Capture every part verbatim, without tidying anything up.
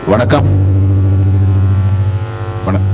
வணக்கம். வணக்கம்.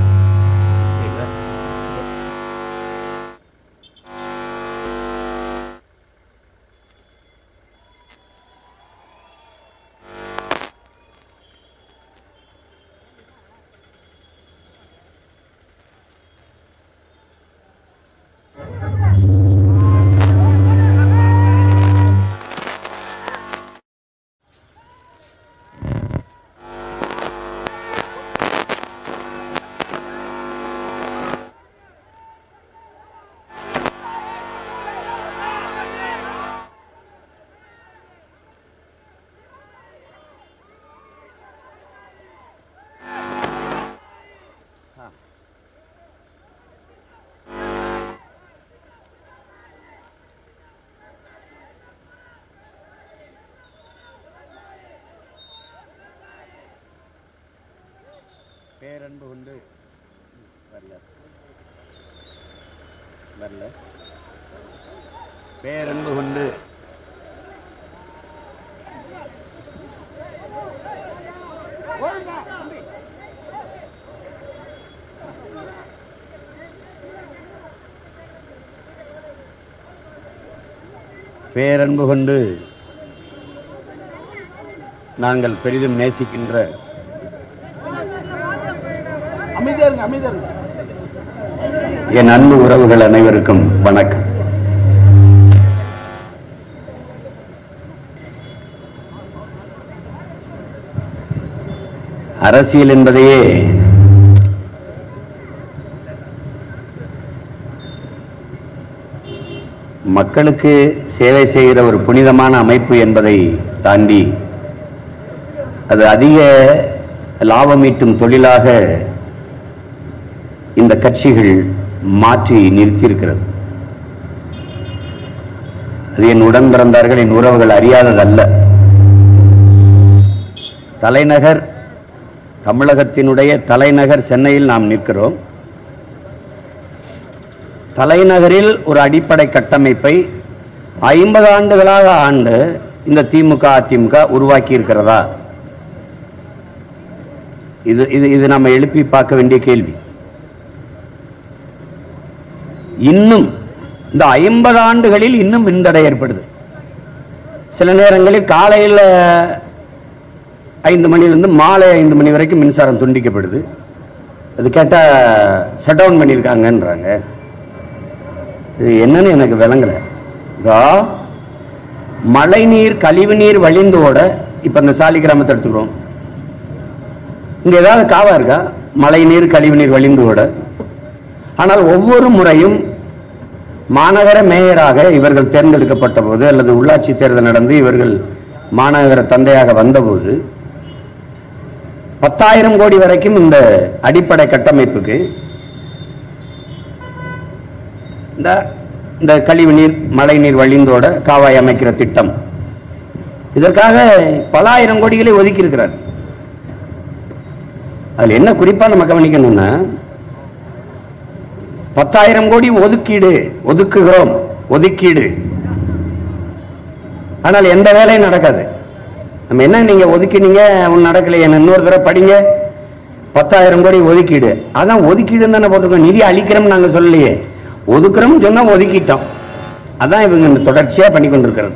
பேரன்பு கொண்டு வரல வரல பேரன்பு கொண்டு பேரன்பு கொண்டு நாங்கள் பெரிதும் நேசிக்கின்ற என் அன்பு உறவுகள் அனைவருக்கும் வணக்கம். அரசியல் என்பதையே மக்களுக்கு சேவை செய்கிற ஒரு புனிதமான அமைப்பு என்பதை தாண்டி அது அதிக லாபம் ஈட்டும் தொழிலாக இந்த கட்சிகள் மாற்றி நிறுத்தியிருக்கிறது. அது என் உடன் பிறந்தார்கள், என் உறவுகள் அறியாததல்ல. தலைநகர் தமிழகத்தினுடைய தலைநகர் சென்னையில் நாம் நிற்கிறோம். தலைநகரில் ஒரு அடிப்படை கட்டமைப்பை ஐம்பது ஆண்டுகளாக ஆண்டு இந்த திமுக அதிமுக உருவாக்கி இருக்கிறதா? இது இது இது நம்ம எழுப்பி பார்க்க வேண்டிய கேள்வி. இன்னும் இந்த ஐம்பது ஆண்டுகளில் இன்னும் மின்தடை ஏற்படுது. சில நேரங்களில் காலையில் ஐந்து மணிலிருந்து மாலை ஐந்து மணி வரைக்கும் மின்சாரம் துண்டிக்கப்படுது. அது கேட்டால் ஷட் டவுன் பண்ணியிருக்காங்கன்றாங்க. இது என்னன்னு எனக்கு விளங்கலை. மழை நீர் கழிவு நீர் வழிந்தோட இப்போ இந்த சாலி கிராமத்தை எடுத்துக்கிறோம். இங்கே ஏதாவது காவா இருக்கா? மழை நீர் கழிவு நீர் வழிந்தோட. ஆனால் ஒவ்வொரு முறையும் மாநகர மேயராக இவர்கள் தேர்ந்தெடுக்கப்பட்ட போது அல்லது உள்ளாட்சி தேர்தல் நடந்து இவர்கள் மாநகர தந்தையாக வந்தபோது பத்தாயிரம் கோடி வரைக்கும் இந்த அடிப்படை கட்டமைப்புக்கு இந்த இந்த கழிவு நீர் மழை நீர் வழிந்தோட காவாய் அமைக்கிற திட்டம், இதற்காக பல ஆயிரம் கோடிகளை ஒதுக்கி இருக்கிறார். அதுல என்ன குறிப்பா நம்ம கவனிக்கணும்னா, பத்தாயிரம் கோடி ஒதுக்கீடு ஒதுக்குகிறோம் ஒதுக்கீடு, ஆனால் எந்த வேலையும் நடக்காது. நம்ம என்ன நீங்க ஒதுக்கினீங்க நடக்கலையே, இன்னொரு தடவை படிங்க. பத்தாயிரம் கோடி ஒதுக்கீடு, அதான் ஒதுக்கீடு தானே போட்டிருக்கோம். நிதி அளிக்கிறோம் நாங்க சொல்லலையே, ஒதுக்குறோம் சொன்னா ஒதுக்கிட்டோம். அதான் இவங்க தொடர்ச்சியா பண்ணி கொண்டிருக்கிறது.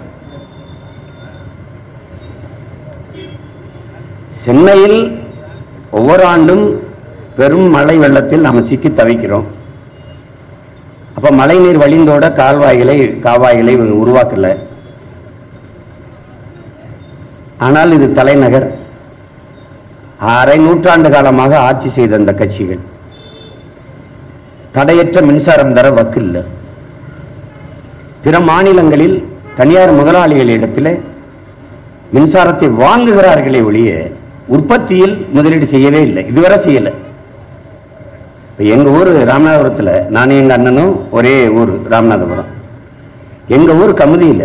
சென்னையில் ஒவ்வொரு ஆண்டும் பெரும் மழை வெள்ளத்தில் நாம் சிக்கி தவிக்கிறோம். அப்ப மழை நீர் வழிந்தோட கால்வாய்களை காவாய்களை உருவாக்கல. ஆனால் இது தலைநகர், அரை நூற்றாண்டு காலமாக ஆட்சி செய்த அந்த கட்சிகள் தடையற்ற மின்சாரம் தர வக்கில்லை. பிற மாநிலங்களில் தனியார் முதலாளிகளிடத்தில் மின்சாரத்தை வாங்குகிறார்களே ஒழிய உற்பத்தியில் முதலீடு செய்யவே இல்லை, இதுவரை செய்யலை. எங்க ஊர் ராமநாதபுரத்தில், நானும் எங்க அண்ணனும் ஒரே ஊர் ராமநாதபுரம். எங்க ஊர் கமுதியில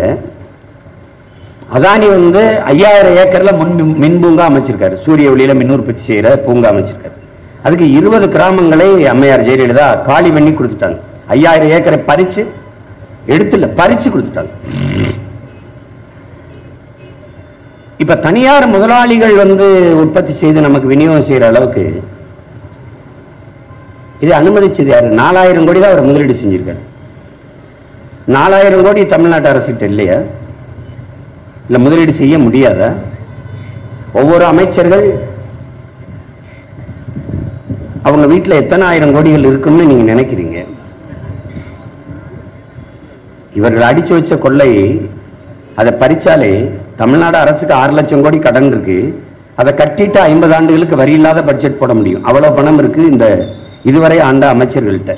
அதானி வந்து ஐயாயிரம் ஏக்கர்ல முன் மின் பூங்கா அமைச்சிருக்காரு. சூரிய ஒளியில மின் உற்பத்தி செய்யற பூங்கா அமைச்சிருக்காரு. அதுக்கு இருபது கிராமங்களை அம்மையார் ஜெயலலிதா காலி பண்ணி கொடுத்துட்டாங்க. ஐயாயிரம் ஏக்கரை பறிச்சு எடுத்துல பறிச்சு கொடுத்துட்டாங்க. இப்ப தனியார் முதலாளிகள் வந்து உற்பத்தி செய்து நமக்கு விநியோகம் செய்யற அளவுக்கு இதை அனுமதிச்சது யாரு? நாலாயிரம் கோடி தான் அவர் முதலீடு செஞ்சிருக்காரு. நாலாயிரம் கோடி தமிழ்நாட்டு அரசுகிட்ட இல்லையா? இல்ல முதலீடு செய்ய முடியாதா? ஒவ்வொரு அமைச்சர்கள் அவங்க வீட்டில் எத்தனை ஆயிரம் கோடிகள் இருக்குன்னு நீங்க நினைக்கிறீங்க? இவர்கள் அடிச்சு வச்ச கொள்ளை அதை பறிச்சாலே தமிழ்நாடு அரசுக்கு ஆறு லட்சம் கோடி கடன் இருக்கு. அதை கட்டிட்டு ஐம்பது ஆண்டுகளுக்கு வரி இல்லாத பட்ஜெட் போட முடியும். அவ்வளவு பணம் இருக்கு இந்த இதுவரை ஆண்ட அமைச்சர்கள்ட்ட.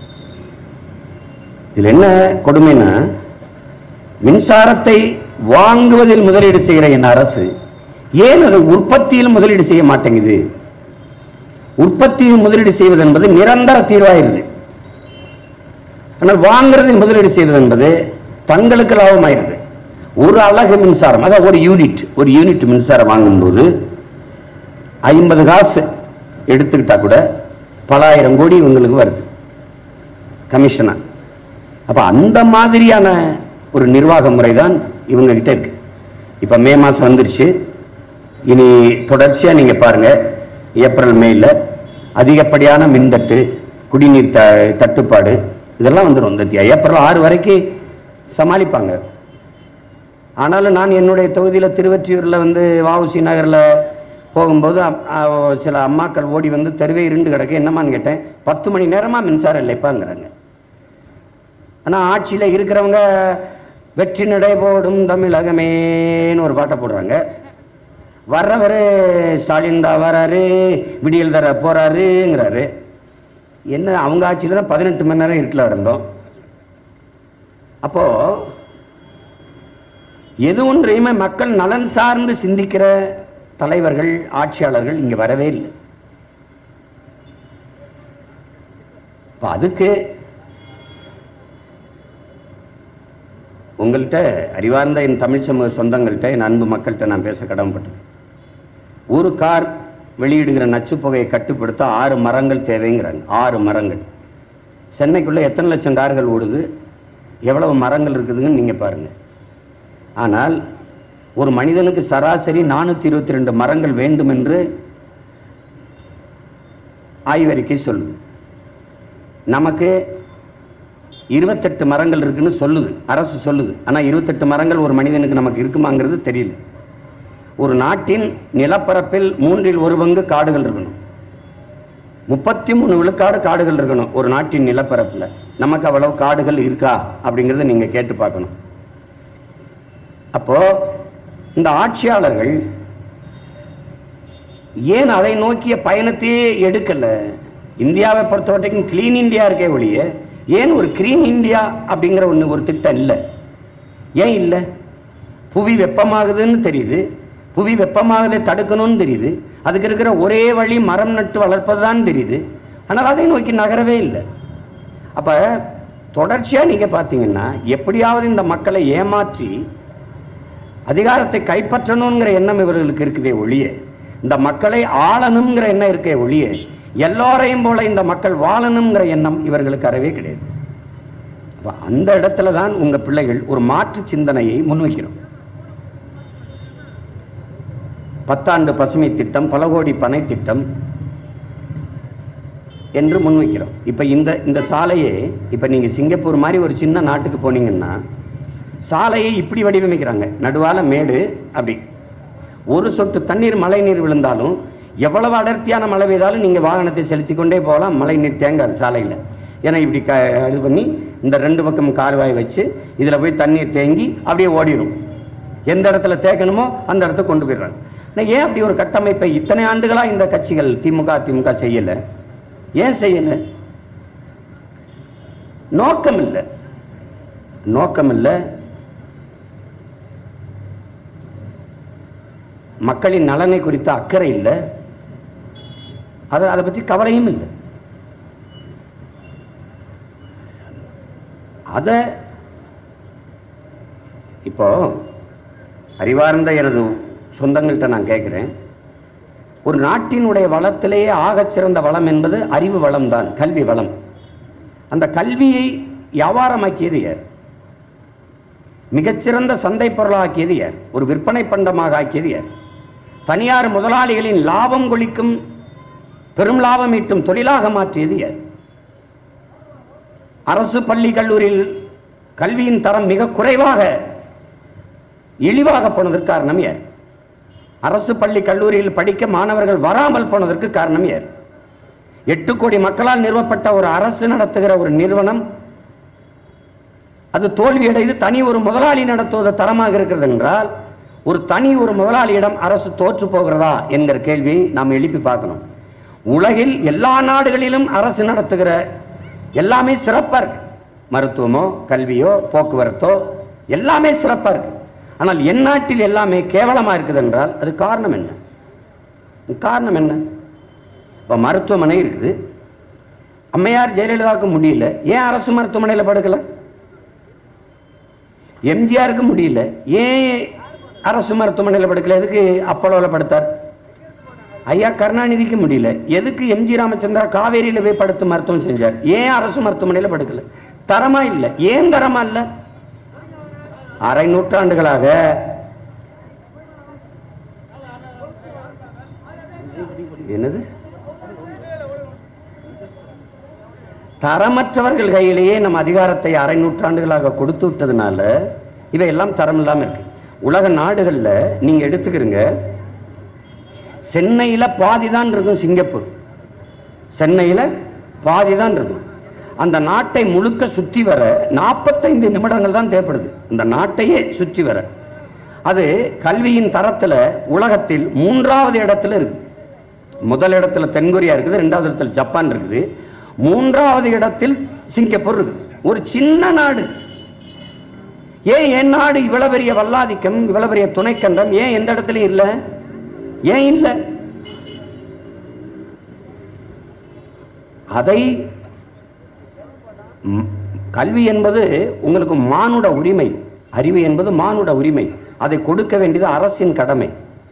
இதுல என்ன கொடுமைன்னா, மின்சாரத்தை வாங்குவதில் முதலீடு செய்கிற என் அரசு ஏன் அது உற்பத்தியில் முதலீடு செய்ய மாட்டேங்குது? உற்பத்தியில் முதலீடு செய்வது என்பது நிரந்தர தீர்வாயிருது. ஆனால் வாங்குறதில் முதலீடு செய்வது என்பது தங்களுக்கு லாபமாயிருது. ஒரு அலகு மின்சாரம், அதாவது ஒரு யூனிட் ஒரு யூனிட் மின்சாரம் வாங்கும்போது ஐம்பது காசு எடுத்துக்கிட்டா கூட பலாயிரம் கோடி உங்களுக்கு வருது கமிஷனா. அப்ப அந்த மாதிரியான ஒரு நிர்வாக முறை தான் இவங்க கிட்ட இருக்கு. இப்ப மே மாசம் வந்துருச்சு. இனி தொடர்ச்சியா நீங்க பாருங்க, ஏப்ரல் மேல அதிகப்படியான மின்தட்டு, குடிநீர் தட்டுப்பாடு இதெல்லாம் வந்துடும். இந்த ஏப்ரல் ஆறு வரைக்கும் சமாளிப்பாங்க. ஆனாலும் நான் என்னுடைய தொகுதியில் திருவொற்றியூர்ல வந்து வஉசி நகர்ல போகும்போது சில அம்மாக்கள் ஓடி வந்து தெருவே இருண்டு கிடக்க, என்னமான்னு கேட்டேன். பத்து மணி நேரமா மின்சாரம் இல்லைப்பாங்கிறாங்க. ஆனா ஆட்சியில இருக்கிறவங்க வெற்றி நடை போடும் தமிழகமேன்னு ஒரு பாட்டை போடுறாங்க. வர்றவரு ஸ்டாலின் தான் வராரு, விடியல் தர போறாருங்கிறாரு. என்ன அவங்க ஆட்சியில தான் பதினெட்டு மணி நேரம் இருட்டில் இருந்தோம். அப்போ எது ஒன்றையுமே மக்கள் நலன் சார்ந்து சிந்திக்கிற தலைவர்கள், ஆட்சியாளர்கள் இங்க வரவே இல்லை. அதுக்கு உங்கள்கிட்ட அறிவார்ந்த என் தமிழ் சமூக சொந்தங்கள்கிட்ட, என் அன்பு மக்கள்கிட்ட நான் பேச கடமைப்பட்டேன். ஒரு கார் வெளியிடுகிற நச்சு புகையை கட்டுப்படுத்த ஆறு மரங்கள் தேவைங்கிறாங்க. ஆறு மரங்கள். சென்னைக்குள்ள எத்தனை லட்சம் கார்கள் ஓடுது, எவ்வளவு மரங்கள் இருக்குதுன்னு நீங்க பாருங்க. ஆனால் ஒரு மனிதனுக்கு சராசரி நானூத்தி இருபத்தி ரெண்டு மரங்கள் வேண்டும் என்று ஆய்வறிக்கை சொல்லுது. நமக்கு இருபத்தெட்டு மரங்கள் இருக்குன்னு சொல்லுது, அரசு சொல்லுது. ஆனா இருபத்தெட்டு மரங்கள் ஒரு மனிதனுக்கு நமக்கு இருக்குமாங்கிறது தெரியல. ஒரு நாட்டின் நிலப்பரப்பில் மூன்றில் ஒரு பங்கு காடுகள் இருக்கணும். முப்பத்தி மூணு விழுக்காடு காடுகள் இருக்கணும் ஒரு நாட்டின் நிலப்பரப்புல. நமக்கு அவ்வளவு காடுகள் இருக்கா அப்படிங்கறத நீங்க கேட்டு பார்க்கணும். அப்போ இந்த ஆட்சியாளர்கள் ஏன் அதை நோக்கிய பயணத்தையே எடுக்கல? இந்தியாவை பொறுத்த வரைக்கும் கிளீன் இந்தியா இருக்கே ஒழிய ஏன் ஒரு கிரீன் இந்தியா அப்படிங்கிற ஒண்ணு ஒரு திட்டம் இல்லை? ஏன் இல்லை? புவி வெப்பமாகுதுன்னு தெரியுது, புவி வெப்பமாகதை தடுக்கணும்னு தெரியுது, அதுக்கு இருக்கிற ஒரே வழி மரம் நட்டு வளர்ப்பதுதான் தெரியுது. ஆனால் அதை நோக்கி நகரவே இல்லை. அப்ப தொடர்ச்சியா நீங்க பாத்தீங்கன்னா எப்படியாவது இந்த மக்களை ஏமாற்றி அதிகாரத்தை கைப்பற்றணுங்கிற எண்ணம் இவர்களுக்கு இருக்குதே ஒழிய, இந்த மக்களை ஆளணுங்கிற எண்ணம் இருக்கே ஒழிய, எல்லோரையும் போல இந்த மக்கள் வாழணுங்கிற எண்ணம் இவர்களுக்கு அறவே கிடையாது. அந்த இடத்துல தான் உங்க பிள்ளைகள் ஒரு மாற்று சிந்தனையை முன்வைக்கிறோம். பத்தாண்டு பசுமை திட்டம், பல கோடி பனை திட்டம் என்று முன்வைக்கிறோம். இப்ப இந்த இந்த சாலையை இப்ப நீங்க சிங்கப்பூர் மாதிரி ஒரு சின்ன நாட்டுக்கு போனீங்கன்னா சாலையை இப்படி வடிவமைக்கிறாங்க. நடுவால மேடு, அப்படி ஒரு சொட்டு தண்ணீர் மழை நீர் விழுந்தாலும் எவ்வளவு அடர்த்தியான மழை பெய்தாலும் நீங்க வாகனத்தை செலுத்தி கொண்டே போகலாம், மழை நீர் தேங்காது சாலையில். ஏன்னா இப்படி இது பண்ணி இந்த ரெண்டு பக்கம் கால்வாய் வச்சு இதுல போய் தண்ணீர் தேங்கி அப்படியே ஓடிடும். எந்த இடத்துல தேக்கணுமோ அந்த இடத்த கொண்டு போயிடுறாங்க. ஏன் அப்படி ஒரு கட்டமைப்பை இத்தனை ஆண்டுகளா இந்த கட்சிகள் திமுக அதிமுக செய்யல? ஏன் செய்யல? நோக்கம் இல்லை, நோக்கம் இல்லை. மக்களின் நலனை குறித்த அக்கறை இல்லை, அதை அதை பற்றி கவலையும் இல்லை. அத இப்போ அறிவார்ந்த எனது சொந்தங்கள்கிட்ட நான் கேட்கிறேன், ஒரு நாட்டினுடைய வளத்திலேயே ஆகச் சிறந்த வளம் என்பது அறிவு வளம் தான், கல்வி வளம். அந்த கல்வியை வியாபாரமாக்கியது யார்? மிகச்சிறந்த சந்தை பொருளாக்கியது யார்? ஒரு விற்பனை பண்டமாக ஆக்கியது யார்? தனியார் முதலாளிகளின் லாபம் கொளிக்கும் பெரும் லாபம் ஈட்டும் தொழிலாக மாற்றியது யார்? அரசு பள்ளி கல்லூரியில் கல்வியின் தரம் மிக குறைவாக இழிவாக போனதற்கு காரணம் யார்? அரசு பள்ளி கல்லூரியில் படிக்க மாணவர்கள் வராமல் போனதற்கு காரணம் யார்? எட்டு கோடி மக்களால் நிறுவப்பட்ட ஒரு அரசு நடத்துகிற ஒரு நிறுவனம் அது தோல்வியடைந்து தனி ஒரு முதலாளி நடத்துவது தரமாக இருக்கிறது என்றால், ஒரு தனி ஒரு முதலாளியிடம் அரசு தோற்று போகிறதா என்கிற கேள்வியை நாம் எழுப்பி பார்க்கணும். உலகில் எல்லா நாடுகளிலும் அரசு நடத்துகிற எல்லாமே சிறப்பா இருக்கு. மருத்துவமோ கல்வியோ போக்குவரத்தோ எல்லாமே சிறப்பா இருக்கு. ஆனால் என் நாட்டில் எல்லாமே கேவலமா இருக்குது என்றால் அது காரணம் என்ன? காரணம் என்ன? இப்ப மருத்துவமனை இருக்குது, அம்மையார் ஜெயலலிதாவுக்கு முடியல, ஏன் அரசு மருத்துவமனையில் படுக்கல? எம்ஜிஆருக்கு முடியல, ஏன் அரசு மருத்துவமனையில் படுக்கல? எதுக்கு அப்போலோவில் படுத்தார்? ஐயா கருணாநிதிக்கு முடியல, எதுக்கு எம்ஜி ராமச்சந்திரா காவேரியில போய் படுத்து மருத்துவம் செஞ்சார்? ஏன் அரசு மருத்துவமனையில் படுக்கல? தரமா இல்ல. ஏன் தரமா இல்ல? அரை நூற்றாண்டுகளாக என்னது தரமற்றவர்கள் கையிலேயே நம்ம அதிகாரத்தை அரை நூற்றாண்டுகளாக கொடுத்து விட்டதுனால இவையெல்லாம் தரம் இல்லாம இருக்கு. உலக நாடுகள்ல நீங்க எடுத்துக்கிறீங்க, சென்னையில பாதிதான் இருக்கும் சிங்கப்பூர், சென்னையில பாதிதான் இருக்கும். அந்த நாட்டை முழுக்க சுற்றி வர நாற்பத்தைந்து நிமிடங்கள் தான் தேவைப்படுது, இந்த நாட்டையே சுற்றி வர. அது கல்வியின் தரத்துல உலகத்தில் மூன்றாவது இடத்துல இருக்கு. முதல் இடத்துல தென்கொரியா இருக்குது, இரண்டாவது இடத்துல ஜப்பான் இருக்குது, மூன்றாவது இடத்தில் சிங்கப்பூர் இருக்கு. ஒரு சின்ன நாடு. ஏன் என் நாடு இவ்வளவு பெரிய வல்லாதிக்கம், இவ்வளவு பெரிய துணைக்கண்டம் ஏன் எந்த இடத்துலயும் இல்லை? ஏன் இல்லை? அதை கல்வி என்பது உங்களுக்கு மானுட உரிமை, அறிவு என்பது மானுட உரிமை, அதை கொடுக்க வேண்டியது அரசின் கடமை.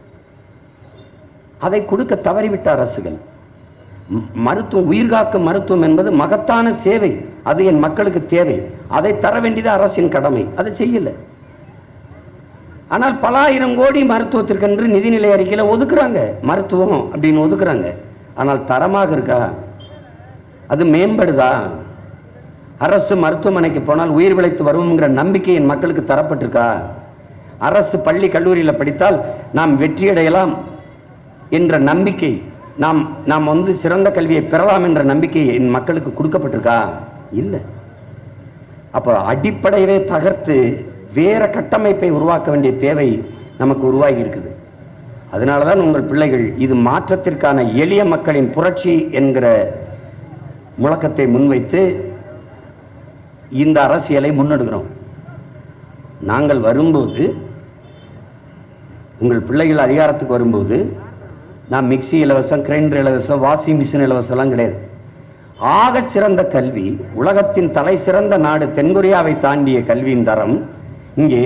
அதை கொடுக்க தவறிவிட்ட அரசுகள். மருத்துவம், உயிர்காக்கும் மருத்துவம் என்பது மகத்தான சேவை, அது என் மக்களுக்கு தேவை, அதை தர வேண்டியது அரசின் கடமை, அதை செய்யல. ஆனால் பல ஆயிரம் கோடி மருத்துவத்திற்கென்று நிதிநிலை அறிக்கையில ஒதுக்குறாங்க, மருத்துவம் அப்படின்னு ஒதுக்குறாங்க. ஆனால் தரமாக இருக்கா? அது மேம்படுதா? அரசு மருத்துவமனைக்கு போனால் உயிர் பிழைத்து வருவோம்ங்கிற நம்பிக்கை என் மக்களுக்கு தரப்பட்டிருக்கா? அரசு பள்ளி கல்லூரியில் படித்தால் நாம் வெற்றியடையலாம் என்ற நம்பிக்கை, நாம் நாம் வந்து சிறந்த கல்வியை பெறலாம் என்ற நம்பிக்கை என் மக்களுக்கு கொடுக்கப்பட்டிருக்கா? இல்லை. அப்போ அடிப்படையவே தகர்த்து வேற கட்டமைப்பை உருவாக்க வேண்டிய தேவை நமக்கு உருவாகி இருக்குது. அதனாலதான் உங்கள் பிள்ளைகள் இது மாற்றத்திற்கான எளிய மக்களின் புரட்சி என்கிற முழக்கத்தை முன்வைத்து இந்த அரசியலை முன்னெடுக்கிறோம். நாங்கள் வரும்போது, உங்கள் பிள்ளைகள் அதிகாரத்துக்கு வரும்போது, நான் மிக்சி இலவசம், கிரைண்டர் இலவசம், வாஷிங் மிஷின் இலவசம் எல்லாம் கிடையாது. ஆக சிறந்த கல்வி, உலகத்தின் தலை சிறந்த நாடு தென்கொரியாவை தாண்டிய கல்வியின் தரம் இங்கே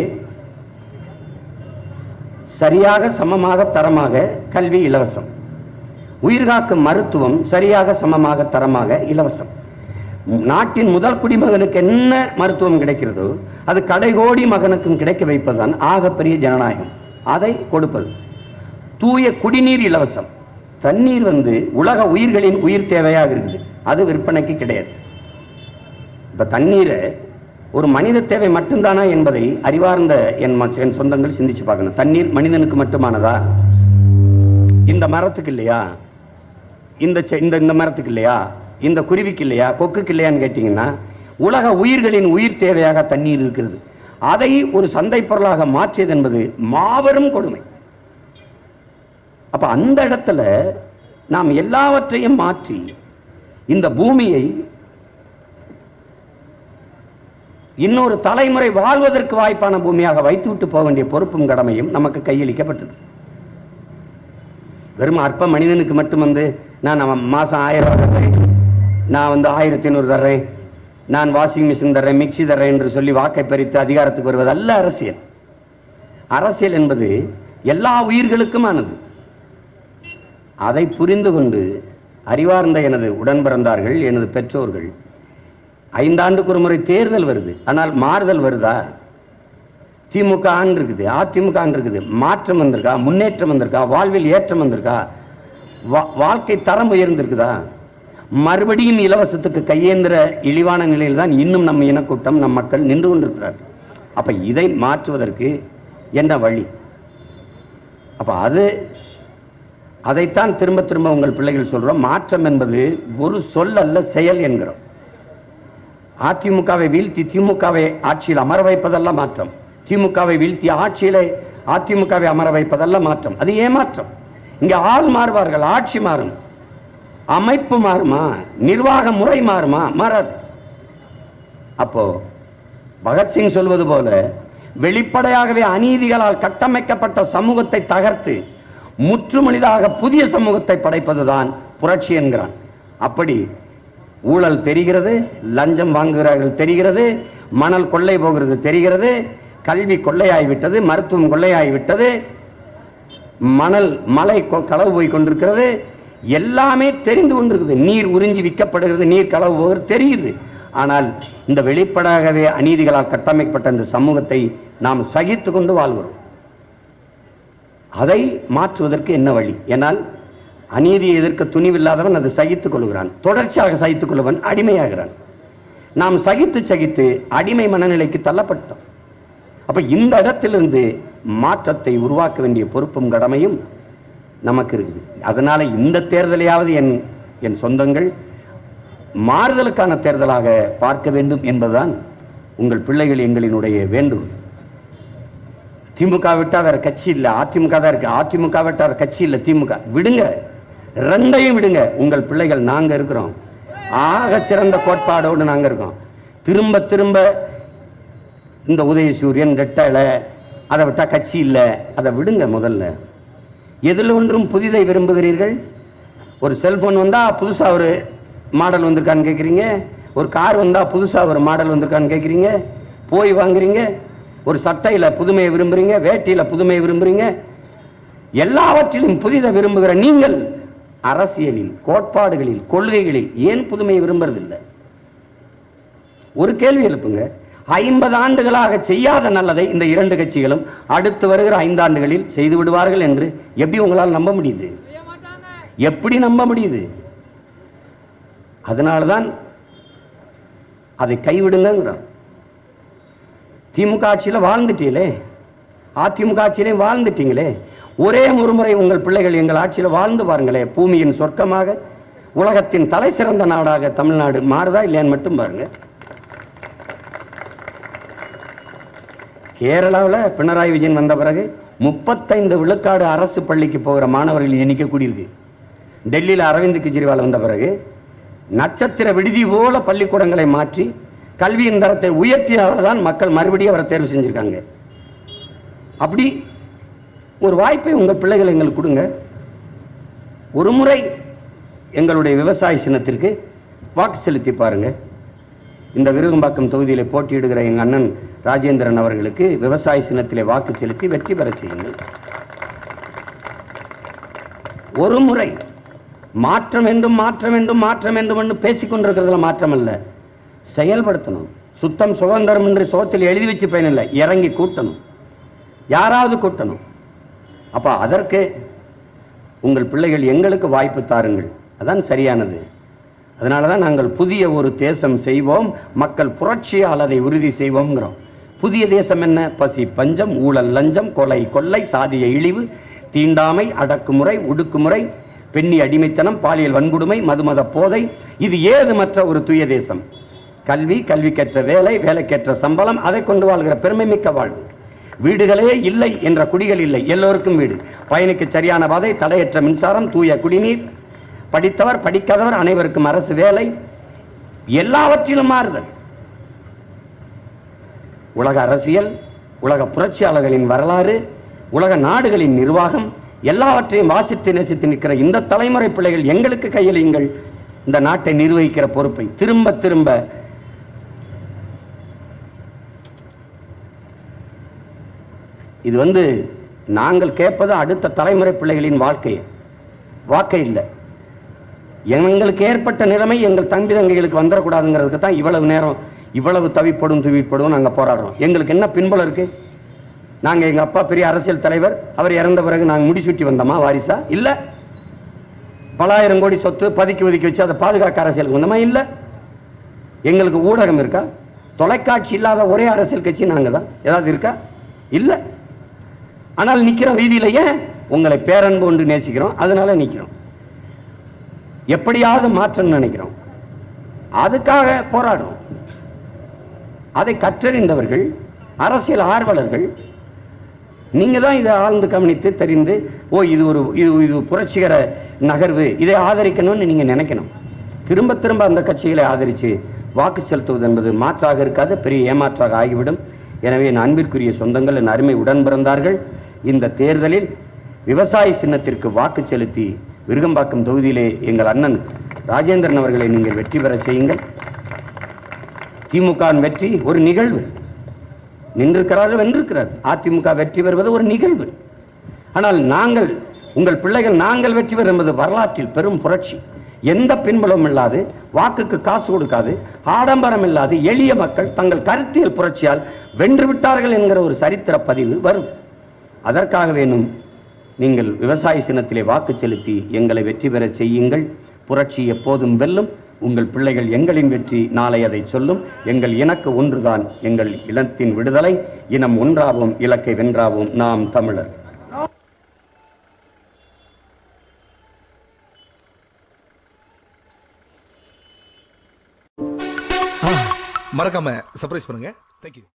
சரியாக சமமாக தரமாக கல்வி இலவசம். உயிர்காக்கும் மருத்துவம் சரியாக சமமாக தரமாக இலவசம். நாட்டின் முதல் குடிமகனுக்கு என்ன மருத்துவம் கிடைக்கிறதோ அது கடைகோடி மகனுக்கும் கிடைக்க வைப்பதுதான் ஆகப்பெரிய ஜனநாயகம். அதை கொடுப்பது. தூய குடிநீர் இலவசம். தண்ணீர் வந்து உலக உயிர்களின் உயிர் தேவையாக இருக்குது, அது விற்பனைக்கு கிடையாது. இப்ப தண்ணீரை ஒரு மனித தேவை மட்டும்தானா என்பதை அறிவார்ந்த என் என் சொந்தங்கள் சிந்திச்சு பார்க்கணும். தண்ணீர் மனிதனுக்கு மட்டுமானதா? இந்த மரத்துக்கு இல்லையா? இந்த இந்த மரத்துக்கு இல்லையா? இந்த குருவிக்கு இல்லையா? கொக்குக்கு இல்லையான்னு கேட்டீங்கன்னா, உலக உயிர்களின் உயிர் தேவையாக தண்ணீர் இருக்கிறது. அதை ஒரு சந்தை பொருளாக மாற்றியது என்பது மாபெரும் கொடுமை. அப்ப அந்த இடத்துல நாம் எல்லாவற்றையும் மாற்றி இந்த பூமியை இன்னொரு தலைமுறை வாழ்வதற்கு வாய்ப்பான பூமியாக வைத்துவிட்டு போக வேண்டிய பொறுப்பும் கடமையும் நமக்கு கையளிக்கப்பட்டது. வெறும் அற்ப மனிதனுக்கு மட்டும் வந்து நான் மாசம் ஆயிரம் ரூபாய் தர்றேன், நான் வந்து ஆயிரத்தி ஐநூறு தர்றேன், நான் வாஷிங் மிஷின் தர்றேன், மிக்சி தர்றேன் என்று சொல்லி வாக்கை பறித்து அதிகாரத்துக்கு வருவது அல்ல அரசியல். அரசியல் என்பது எல்லா உயிர்களுக்கும் ஆனது. அதை புரிந்து கொண்டு அறிவார்ந்த எனது உடன் பிறந்தார்கள், எனது பெற்றோர்கள், ஐந்தாண்டுக்கு ஒரு முறை தேர்தல் வருது, ஆனால் மாறுதல் வருதா? திமுக இருக்குது, அதிமுக இருக்குது. மாற்றம் வந்திருக்கா? முன்னேற்றம் வந்திருக்கா? வாழ்வில் ஏற்றம் வந்திருக்கா? வாழ்க்கை தரம் உயர்ந்திருக்குதா? மறுபடியும் இலவசத்துக்கு கையேந்திர இழிவான நிலையில் தான் இன்னும் நம்ம இனக்கூட்டம், நம் மக்கள் நின்று கொண்டிருக்கிறார். அப்ப இதை மாற்றுவதற்கு என்ன வழி? அப்ப அது அதைத்தான் திரும்ப திரும்ப உங்கள் பிள்ளைகள் சொல்றோம். மாற்றம் என்பது ஒரு சொல் அல்ல, செயல் என்கிறோம். அதிமுகவை வீழ்த்தி திமுகவை ஆட்சியில் அமர வைப்பதல்ல மாற்றம். திமுகவை வீழ்த்தி ஆட்சியிலே அதிமுகவை அமர வைப்பதல்ல மாற்றம். அது ஏமாற்றம். இங்க ஆள் மாறுவார்கள், ஆட்சி மாறும். அமைப்பு மாறுமா? நிர்வாக முறை மாறுமா? மாறாது. அப்போ பகத்சிங் சொல்வது போல வெளிப்படையாகவே அநீதிகளால் கட்டமைக்கப்பட்ட சமூகத்தை தகர்த்து முற்றுமுழுதாக புதிய சமூகத்தை படைப்பதுதான் புரட்சி என்கிறான். அப்படி ஊழல் தெரிகிறது, லஞ்சம் வாங்குகிறார்கள் தெரிகிறது, மணல் கொள்ளை போகிறது தெரிகிறது, கல்வி கொள்ளையாகிவிட்டது, மருத்துவம் கொள்ளையாகிவிட்டது, மணல் மலை களவு போய் கொண்டிருக்கிறது, எல்லாமே தெரிந்து கொண்டிருக்குது. நீர் உறிஞ்சி விற்கப்படுகிறது, நீர் களவு போகிறது தெரியுது. ஆனால் இந்த வெளிப்படையாகவே அநீதிகளால் கட்டமைக்கப்பட்ட இந்த சமூகத்தை நாம் சகித்து கொண்டு வாழ்கிறோம். அதை மாற்றுவதற்கு என்ன வழி? என்னால் அநீதியை எதிர்க்க துணிவில்லாதவன் அதை சகித்துக் கொள்கிறான், தொடர்ச்சியாக சகித்துக் கொள்வன் அடிமையாகிறான். நாம் சகித்து சகித்து அடிமை மனநிலைக்கு தள்ளப்பட்டோம். அப்ப இந்த இடத்திலிருந்து மாற்றத்தை உருவாக்க வேண்டிய பொறுப்பும் கடமையும் நமக்கு இருக்குது. அதனால இந்த தேர்தலையாவது என் என் சொந்தங்கள் மாறுதலுக்கான தேர்தலாக பார்க்க வேண்டும் என்பதுதான் உங்கள் பிள்ளைகள் எங்களினுடைய வேண்டுகோள். திமுக விட்டா வேற கட்சி இல்லை, அதிமுக தான் இருக்கு. அதிமுக விட்டா வேற கட்சி இல்லை, திமுக விடுங்க, ரெண்டையும் விடுங்க. உங்கள் பிள்ளைகள் நாங்க இருக்கிறோம், ஆக சிறந்த கோட்பாடோடு நாங்க இருக்கோம். திரும்ப திரும்ப இந்த உதயசூரியன் ரெட்டலை அதை விட்டா கட்சி இல்லை, அதை விடுங்க. முதல்ல எதில் ஒன்றும் புதிதை விரும்புகிறீர்கள்? ஒரு செல்போன் வந்தா புதுசா ஒரு மாடல் வந்திருக்கான்னு கேட்குறீங்க, ஒரு கார் வந்தா புதுசா ஒரு மாடல் வந்திருக்கான்னு கேட்குறீங்க, போய் வாங்குறீங்க. ஒரு சட்டையில புதுமையை விரும்புறீங்க, வேட்டியில புதுமையை விரும்புறீங்க. எல்லாவற்றிலும் புதிதை விரும்புகிற நீங்கள் அரசியலில், கோட்பாடுகளில், கொள்கைகளில் ஏன் புதுமையை விரும்புறதில்லை? ஒரு கேள்வி எழுப்புங்க. ஐம்பது ஆண்டுகளாக செய்யாத நல்லதை இந்த இரண்டு கட்சிகளும் அடுத்து வருகிற ஐந்தாண்டுகளில் செய்து விடுவார்கள் என்று எப்படி உங்களால் நம்ப முடியுது? எப்படி நம்ப முடியுது? அதனால்தான் அதை கைவிடுங்கிறோம். திமுக ஆட்சியில் வாழ்ந்துட்டீங்களே, அதிமுக ஆட்சியிலே வாழ்ந்துட்டீங்களே, ஒரே ஒரு முறை உங்கள் பிள்ளைகள் எங்கள் ஆட்சியில் வாழ்ந்து பாருங்களே. பூமியின் சொர்க்கமாக, உலகத்தின் தலை சிறந்த நாடாக தமிழ்நாடு மாறுதா இல்லையான்னு மட்டும் பாருங்க. கேரளாவில் பினராயி விஜயன் வந்த பிறகு முப்பத்தைந்து விழுக்காடு அரசு பள்ளிக்கு போகிற மாணவர்கள் எண்ணிக்கை கூடியிருக்கு. டெல்லியில் அரவிந்த் கெஜ்ரிவால் வந்த பிறகு நட்சத்திர விடுதி போல பள்ளிக்கூடங்களை மாற்றி கல்வியின் தரத்தை உயர்த்தியால்தான் மக்கள் மறுபடியும் அவரை தேர்வு செஞ்சிருக்காங்க. அப்படி ஒரு வாய்ப்பை உங்கள் பிள்ளைகள் எங்களுக்கு கொடுங்க. ஒரு முறை எங்களுடைய விவசாய சின்னத்திற்கு வாக்கு செலுத்தி பாருங்க. இந்த விருகம்பாக்கம் தொகுதியில் போட்டியிடுகிற எங்க அண்ணன் ராஜேந்திரன் அவர்களுக்கு விவசாய சின்னத்திலே வாக்கு செலுத்தி வெற்றி பெற செய்யுங்கள். ஒரு முறை மாற்றம் வேண்டும் மாற்றம் வேண்டும் மாற்றம் வேண்டும் என்று பேசிக் கொண்டிருக்கிறதுல மாற்றம் அல்ல, செயல்படுத்தணும். சுத்தம் சுதந்திரம் என்று சோத்தில் எழுதி வச்சு பயனில்லை, இறங்கி கூட்டணும், யாராவது கூட்டணும். அப்ப அதற்கு உங்கள் பிள்ளைகள் எங்களுக்கு வாய்ப்பு தாருங்கள், அதான் சரியானது. அதனாலதான் நாங்கள் புதிய ஒரு தேசம் செய்வோம், மக்கள் புரட்சியால் அதை உறுதி செய்வோம்ங்கிறோம். புதிய தேசம் என்ன? பசி பஞ்சம், ஊழல் லஞ்சம், கொலை கொள்ளை, சாதிய இழிவு, தீண்டாமை, அடக்குமுறை, ஒடுக்குமுறை, பெண்ணி அடிமைத்தனம், பாலியல் வன்கொடுமை, மதுமத போதை, இது ஏது மற்ற ஒரு தூய தேசம்? கல்வி, கல்விக்கேற்ற வேலை, வேலைக்கேற்ற சம்பளம், அதை கொண்டு வாழ்கிற பெருமை மிக்க வாழ்வு. வீடுகளே இல்லை என்ற குடிகள் இல்லை, எல்லோருக்கும் வீடு. பயணிக்கு சரியான பாதை, தடையற்ற மின்சாரம், தூய குடிநீர், படித்தவர் படிக்காதவர் அனைவருக்கும் அரசு வேலை, எல்லாவற்றிலும் மாறுதல். உலக அரசியல், உலக புரட்சியாளர்களின் வரலாறு, உலக நாடுகளின் நிர்வாகம், எல்லாவற்றையும் வாசித்து நேசித்து நிற்கிற இந்த தலைமுறை பிள்ளைகள் எங்களுக்கு கையளியுங்கள். இந்த நாட்டை நிர்வகிக்கிற பொறுப்பை திரும்ப திரும்ப இது வந்து நாங்கள் கேட்பது அடுத்த தலைமுறை பிள்ளைகளின் வாழ்க்கை வாக்கை இல்லை. எங்களுக்கு ஏற்பட்ட நிலைமை எங்கள் தம்பி தங்கைகளுக்கு வந்துடக்கூடாதுங்கிறதுக்கு தான் இவ்வளவு நேரம் இவ்வளவு தவிப்படும் துவிப்படும் நாங்கள் போராடுறோம். எங்களுக்கு என்ன பின்புலம் இருக்கு? நாங்க எங்க அப்பா பெரிய அரசியல் தலைவர், அவர் இறந்த பிறகு நாங்க முடிசூட்டி வந்தோமா வாரிசா? இல்ல. பலாயிரம் கோடி சொத்து பதுக்கி ஒதுக்கி வச்சு அதை பாதுகாக்க அரசியலுக்கு வந்தோமா? இல்ல. எங்களுக்கு ஊடகம் இருக்கா? தொலைக்காட்சி இல்லாத ஒரே அரசியல் கட்சி நாங்க தான். ஏதாவது இருக்கா? இல்ல. ஆனால் நிக்கிறோம் வீதியில. ஏன்? உங்களை பேரன்பு ஒன்று நேசிக்கிறோம், அதனால நிக்கிறோம். எப்படியாவது மாற்றம் நினைக்கிறோம், அதுக்காக போராடுறோம். அதை கற்றறிந்தவர்கள், அரசியல் ஆர்வலர்கள், நீங்க தான் இதை ஆழ்ந்து கவனித்து தெரிந்து, ஓ இது ஒரு இது இது புரட்சிகர நகர்வு, இதை ஆதரிக்கணும்னு நீங்க நினைக்கணும். திரும்ப திரும்ப அந்த கட்சிகளை ஆதரித்து வாக்கு செலுத்துவது என்பது மாற்றாக இருக்காது, பெரிய ஏமாற்றாக ஆகிவிடும். எனவே என் அன்பிற்குரிய சொந்தங்கள், என் அருமை உடன் பிறந்தார்கள், இந்த தேர்தலில் விவசாய சின்னத்திற்கு வாக்கு செலுத்தி விருகம்பாக்கம் தொகுதியிலே எங்கள் அண்ணன் ராஜேந்திரன் அவர்களை நீங்கள் வெற்றி பெற செய்யுங்கள். திமுக வெற்றி ஒரு நிகழ்வு, நின்றிருக்கிறார்கள் வென்றிருக்கிறார். அதிமுக வெற்றி பெறுவது ஒரு நிகழ்வு. ஆனால் நாங்கள், உங்கள் பிள்ளைகள் நாங்கள் வெற்றி பெறும் என்பது வரலாற்றில் பெரும் புரட்சி. எந்த பின்புலமும் இல்லாது, வாக்குக்கு காசு கொடுக்காது, ஆடம்பரம் இல்லாது எளிய மக்கள் தங்கள் கருத்தியல் புரட்சியால் வென்று விட்டார்கள் என்கிற ஒரு சரித்திர பதிவு வரும். அதற்காக வேணும் நீங்கள் விவசாய சின்னத்திலே வாக்கு செலுத்தி எங்களை வெற்றி பெற செய்யுங்கள். புரட்சி எப்போதும் வெல்லும். உங்கள் பிள்ளைகள் எங்களின் வெற்றி நாளை அதை சொல்லும். எங்கள் இலக்கு ஒன்றுதான், எங்கள் இனத்தின் விடுதலை. இனம் ஒன்றாவோம், இலக்கை வென்றாவோம். நாம் தமிழர். மறக்காம சர்ப்ரைஸ் பண்ணுங்க. தேங்க்யூ.